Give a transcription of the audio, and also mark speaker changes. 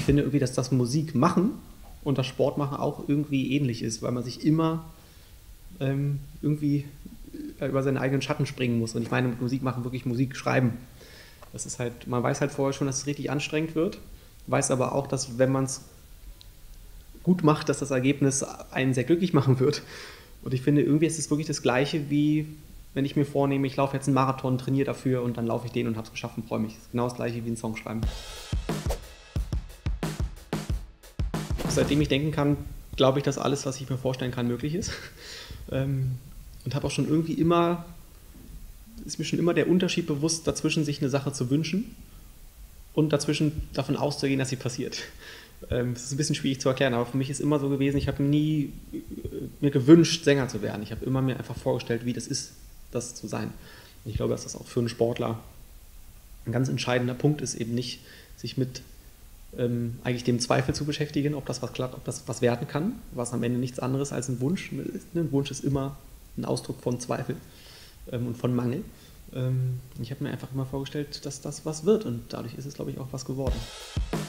Speaker 1: ich finde irgendwie, dass das Musik machen und das Sport machen auch irgendwie ähnlich ist, weil man sich immer irgendwie über seinen eigenen Schatten springen muss. Und ich meine, mit Musik machen wirklich Musik schreiben. Das ist halt, man weiß halt vorher schon, dass es richtig anstrengend wird, weiß aber auch, dass wenn man es gut macht, dass das Ergebnis einen sehr glücklich machen wird. Und ich finde, irgendwie ist es wirklich das Gleiche, wie wenn ich mir vornehme, ich laufe jetzt einen Marathon, trainiere dafür und dann laufe ich den und habe es geschafft und freue mich. Das ist genau das Gleiche wie ein Song schreiben. Seitdem ich denken kann, glaube ich, dass alles, was ich mir vorstellen kann, möglich ist. Und habe auch schon irgendwie immer, ist mir schon immer der Unterschied bewusst, dazwischen sich eine Sache zu wünschen und dazwischen davon auszugehen, dass sie passiert. Das ist ein bisschen schwierig zu erklären, aber für mich ist immer so gewesen, ich habe nie mir gewünscht, Sänger zu werden. Ich habe immer mir einfach vorgestellt, wie das ist, das zu sein. Und ich glaube, dass das auch für einen Sportler ein ganz entscheidender Punkt ist, eben nicht sich mit eigentlich dem Zweifel zu beschäftigen, ob das was klappt, ob das was werden kann, was am Ende nichts anderes als ein Wunsch ist. Ein Wunsch ist immer ein Ausdruck von Zweifel und von Mangel. Ich habe mir einfach immer vorgestellt, dass das was wird und dadurch ist es, glaube ich, auch was geworden.